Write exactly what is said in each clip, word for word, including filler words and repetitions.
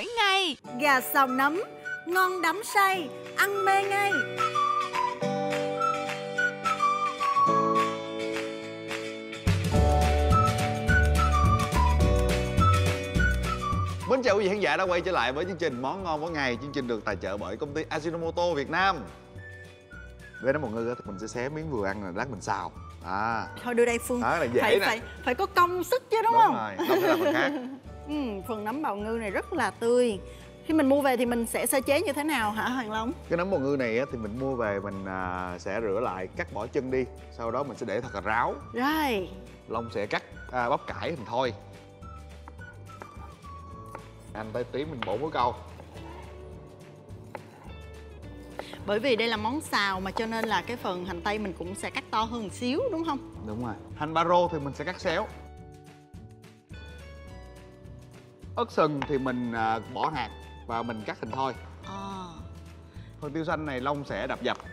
mỗi ngày. Gà xào nấm, ngon đắm say, ăn mê ngay. Mến chào quý vị khán giả đã quay trở lại với chương trình Món Ngon Mỗi Ngày. Chương trình được tài trợ bởi công ty Ajinomoto Việt Nam. Với nấm bào ngư thì mình sẽ xé miếng vừa ăn rồi lát mình xào. À. Thôi đưa đây Phương. Đó là dễ phải, nè. phải, phải có công sức chứ đúng, đúng không? Rồi, không phải là phần khác. ừ, phần nấm bào ngư này rất là tươi. Khi mình mua về thì mình sẽ sơ chế như thế nào hả Hoàng Long? Cái nấm bào ngư này thì mình mua về mình à, sẽ rửa lại, cắt bỏ chân đi. Sau đó mình sẽ để thật là ráo. Rồi. Long sẽ cắt à, bắp cải thành thôi. Anh tới tí mình bổ muối câu. Bởi vì đây là món xào mà cho nên là cái phần hành tây mình cũng sẽ cắt to hơn một xíu đúng không? Đúng rồi. Hành ba rô thì mình sẽ cắt xéo. Ớt sừng thì mình à, bỏ hạt và mình cắt thành thôi. À. Phần tiêu xanh này Long sẽ đập dập.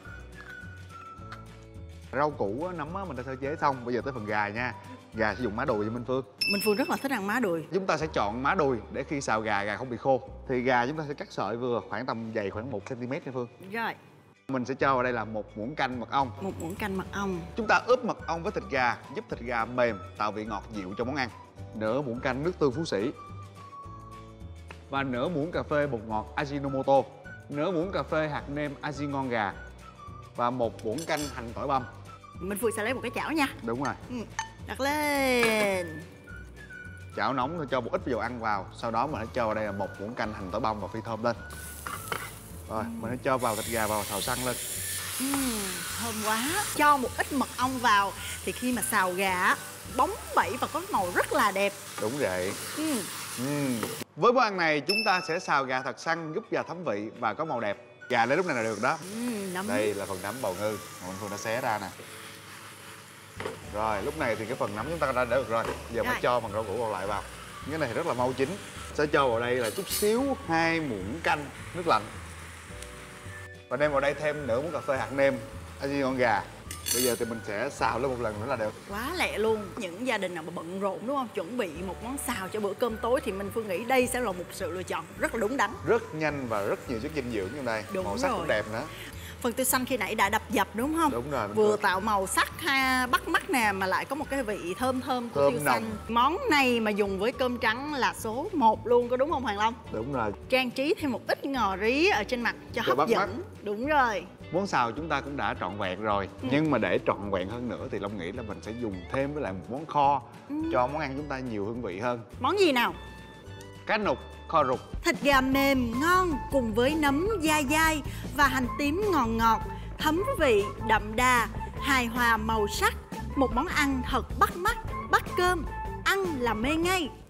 Rau củ nấm mình đã sơ chế xong. Bây giờ tới phần gà nha. Gà sử dụng má đùi cho Minh Phương. Minh Phương rất là thích ăn má đùi. Chúng ta sẽ chọn má đùi để khi xào gà, gà không bị khô. Thì gà chúng ta sẽ cắt sợi vừa, khoảng tầm dày khoảng một xăng ti mét nha Phương. Rồi. Mình sẽ cho vào đây là một muỗng canh mật ong. Một muỗng canh mật ong. Chúng ta ướp mật ong với thịt gà, giúp thịt gà mềm, tạo vị ngọt dịu cho món ăn. Nửa muỗng canh nước tương Phú Sĩ. Và nửa muỗng cà phê bột ngọt Ajinomoto. Nửa muỗng cà phê hạt nêm Aji ngon gà. Và một muỗng canh hành tỏi băm. Minh Phương sẽ lấy một cái chảo nha. Đúng rồi. Ừ. Đặt lên. Chảo nóng rồi cho một ít dầu ăn vào. Sau đó mình hãy cho vào đây là một muỗng canh hành tỏi băm và phi thơm lên. Rồi, ừ. mình hãy cho vào thịt gà vào xào săn lên. Ừ, thơm quá. Cho một ít mật ong vào thì khi mà xào gà bóng bẩy và có màu rất là đẹp. Đúng vậy. Ừ. Ừ. Với món ăn này chúng ta sẽ xào gà thật săn, giúp gà thấm vị và có màu đẹp. Gà đến lúc này là được đó. Ừ, nấm. Đây là phần nấm bào ngư mà mình Phương đã xé ra nè. Rồi lúc này thì cái phần nấm chúng ta đã để được rồi. Giờ mới cho phần rau củ còn lại vào. Cái này thì rất là mau chín. Sẽ cho vào đây là chút xíu hai muỗng canh nước lạnh. Và đem vào đây thêm nửa muỗng cà phê hạt nêm Aji ngon gà. Bây giờ thì mình sẽ xào lên một lần nữa là được. Quá lẹ luôn. Những gia đình nào mà bận rộn đúng không, chuẩn bị một món xào cho bữa cơm tối thì mình Phương nghĩ đây sẽ là một sự lựa chọn rất là đúng đắn. Rất nhanh và rất nhiều chất dinh dưỡng trong đây. Đúng màu sắc rồi. cũng đẹp nữa. Phần tiêu xanh khi nãy đã đập dập đúng không? Đúng rồi. Vừa được. tạo màu sắc ha, bắt mắt nè, mà lại có một cái vị thơm thơm của Thơm tiêu nồng. xanh. Món này mà dùng với cơm trắng là số một luôn, có đúng không Hoàng Long? Đúng rồi. Trang trí thêm một ít ngò rí ở trên mặt cho, Cho hấp bắt dẫn. mắt. Đúng rồi. Món xào chúng ta cũng đã trọn vẹn rồi. ừ. Nhưng mà để trọn vẹn hơn nữa thì Long nghĩ là mình sẽ dùng thêm với lại một món kho. ừ. Cho món ăn chúng ta nhiều hương vị hơn. Món gì nào? Cá nục kho rục. Thịt gà mềm ngon cùng với nấm dai dai và hành tím ngọt ngọt, thấm vị đậm đà, hài hòa màu sắc. Một món ăn thật bắt mắt, bắt cơm, ăn là mê ngay.